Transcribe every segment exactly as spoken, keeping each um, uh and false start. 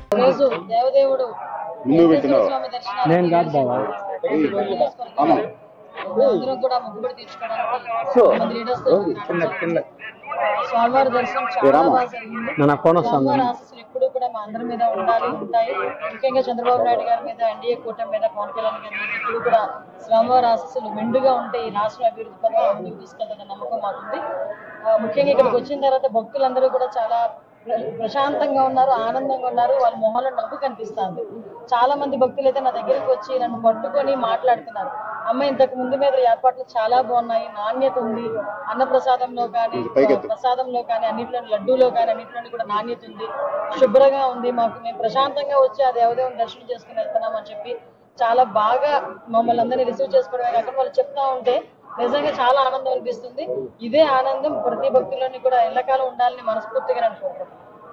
దేవదేవుడు నేను కాదు బాబా అందరం కూడా మొక్కుబడి తీర్చుకోవడానికి స్వామివారి దర్శనం చాలా బాగా జరిగింది. స్వామివారి ఆశీస్సులు ఎప్పుడు కూడా మా అందరి మీద ఉండాలి ఉంటాయి. ముఖ్యంగా చంద్రబాబు నాయుడు గారి మీద, ఎన్డీఏ కూటమి మీద, పవన్ కళ్యాణ్ గారి మీద ఎప్పుడు కూడా స్వామివారి ఆశీస్సులు మెండుగా ఉంటే ఈ రాష్ట్ర అభివృద్ధి పథకాలు ముందుకు తీసుకెళ్తారన్న నమ్మకం మాకుంది. ముఖ్యంగా ఇక్కడికి వచ్చిన తర్వాత భక్తులందరూ కూడా చాలా ప్రశాంతంగా ఉన్నారు, ఆనందంగా ఉన్నారు. వాళ్ళ మొహంలో నవ్వు కనిపిస్తుంది. చాలా మంది భక్తులు అయితే నా దగ్గరికి వచ్చి నన్ను పట్టుకొని మాట్లాడుతున్నారు. అమ్మ ఇంతకు ముందు మీద ఏర్పాట్లు చాలా బాగున్నాయి, నాణ్యత ఉంది, అన్న ప్రసాదంలో కానీ ప్రసాదంలో కానీ అన్నింటిలో లడ్డూలో కానీ అన్నింటిలోని కూడా నాణ్యత ఉంది, శుభ్రంగా ఉంది. మాకు మేము ప్రశాంతంగా వచ్చి ఆ దేవదేవుని దర్శనం చేసుకుని వెళ్తున్నామని చెప్పి చాలా బాగా మమ్మల్ని అందరినీ రిసీవ్ చేసుకోవడమే కాకుండా వాళ్ళు చెప్తా ఉంటే నిజంగా చాలా ఆనందం అనిపిస్తుంది. ఇదే ఆనందం ప్రతి భక్తుల్లోని కూడా ఎల్లకాలం ఉండాలని మనస్ఫూర్తిగా అనుకుంటున్నాం.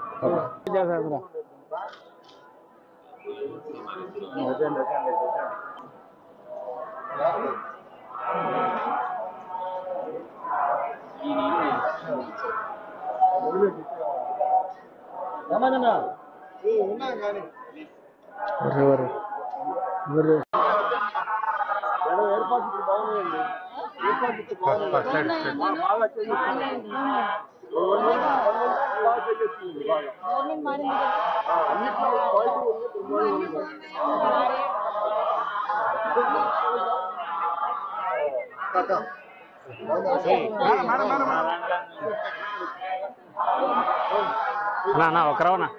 ఒకరవనా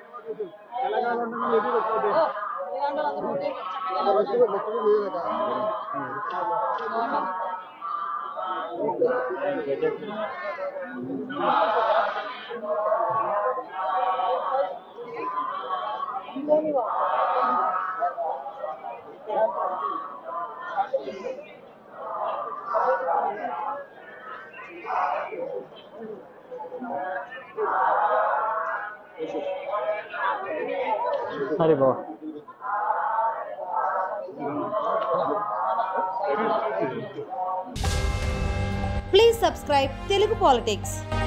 अरे बाबा Please subscribe Telugu Politics.